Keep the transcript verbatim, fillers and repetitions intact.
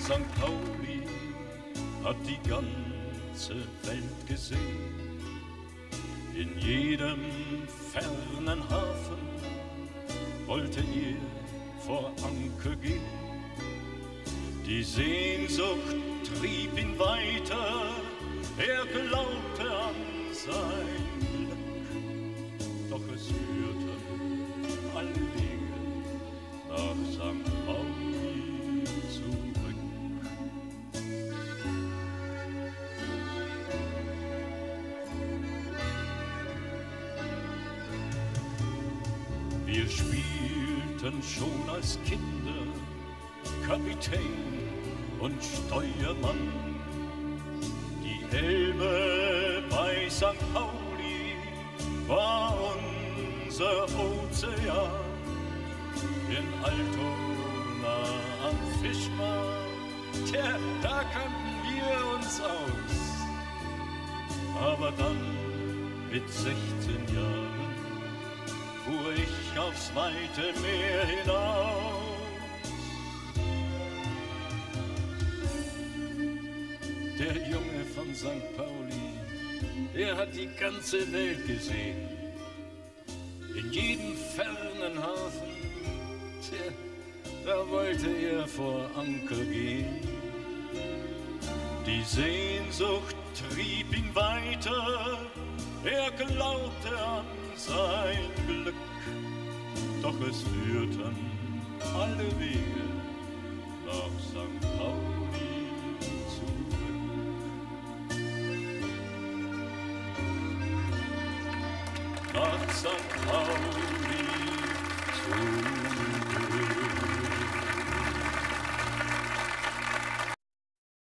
Sankt Pauli hat die ganze Welt gesehen. In jedem fernen Hafen wollte er vor Anker gehen. Die Sehnsucht trieb ihn weiter, er glaubte an sein Glück. Doch es führten alle Wege nach Sankt Pauli zurück. Wir spielten schon als Kinder Kapitän und Steuermann. Die Elbe bei Sankt Pauli war unser Ozean. In Altona am Fischmarkt, tja, da kannten wir uns aus. Aber dann mit sechzehn Jahren fuhr ich aufs weite Meer hinaus. Der Junge von Sankt Pauli, der hat die ganze Welt gesehen. In jeden fernen Hafen, tja, da wollte er vor Anker gehen. Die Sehnsucht trieb ihn weiter, er glaubte an sein Glück. Doch es führten alle Wege nach Sankt Pauli zurück. Nach Sankt Pauli zurück.